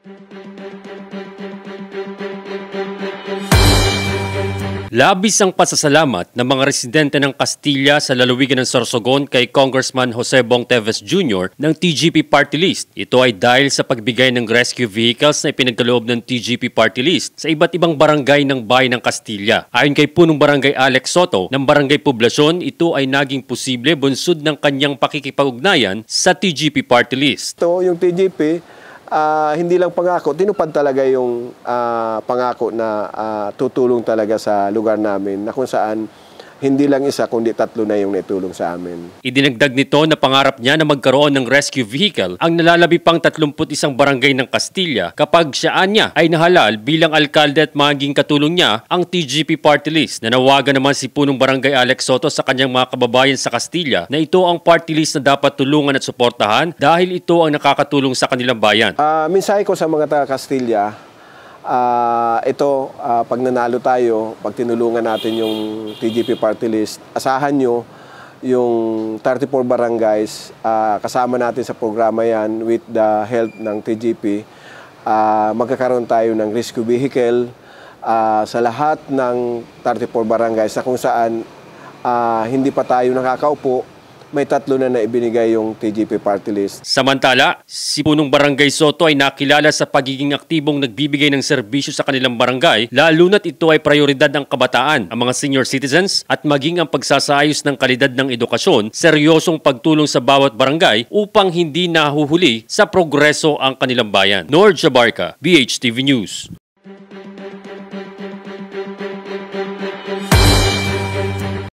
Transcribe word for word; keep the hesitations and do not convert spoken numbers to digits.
Labis ang pasasalamat ng mga residente ng Castilla sa lalawigan ng Sorsogon kay Congressman Jose Bong Teves Junior ng T G P Party List. Ito ay dahil sa pagbigay ng rescue vehicles na ipinagkaloob ng T G P Party List sa iba't ibang barangay ng bayan ng Castilla. Ayon kay punong barangay Alex Soto ng Barangay Poblasyon, ito ay naging posible bunsod ng kanyang pakikipag-ugnayan sa T G P Party List. Ito yung T G P, Uh, hindi lang pangako, tinupad talaga yung uh, pangako na uh, tutulong talaga sa lugar namin na kung saan hindi lang isa kundi tatlo na yung naitulong sa amin. Idinagdag nito na pangarap niya na magkaroon ng rescue vehicle ang nalalabi pang tatlumput isang barangay ng Castilla kapag siyaan niya ay nahalal bilang alkalde at maging katulong niya ang T G P Party List. Nanawagan naman si punong barangay Alex Soto sa kanyang mga kababayan sa Castilla na ito ang party list na dapat tulungan at suportahan dahil ito ang nakakatulong sa kanilang bayan. Uh, mensahe ko sa mga taga Castilla, Uh, ito, uh, pag nanalo tayo, pag tinulungan natin yung T G P Party List, asahan nyo yung thirty-four barangays, uh, kasama natin sa programa yan with the help ng T G P. Uh, magkakaroon tayo ng rescue vehicle uh, sa lahat ng thirty-four barangays na kung saan uh, hindi pa tayo nakakaupo. May tatlo na na ibinigay yung T G P Party List. Samantala, si punong Barangay Soto ay nakilala sa pagiging aktibong nagbibigay ng serbisyo sa kanilang barangay, lalo na't ito ay prioridad ng kabataan, ang mga senior citizens at maging ang pagsasayos ng kalidad ng edukasyon, seryosong pagtulong sa bawat barangay upang hindi nahuhuli sa progreso ang kanilang bayan. Nord Jabarca, B H T V News.